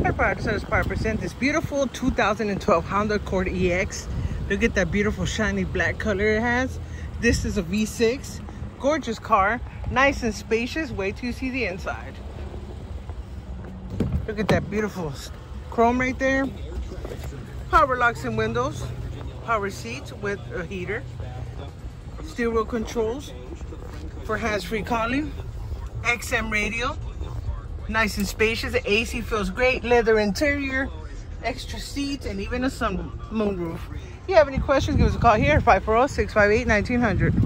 Our product is proud to present this beautiful 2012 Honda Accord EX. Look at that beautiful shiny black color it has. This is a V6. Gorgeous car. Nice and spacious. Wait till you see the inside. Look at that beautiful chrome right there. Power locks and windows. Power seats with a heater. Steering wheel controls for hands-free calling. XM radio. Nice and spacious. The AC feels great. Leather interior, extra seats, and even a sun moonroof. If you have any questions, give us a call here at 540-658-1900.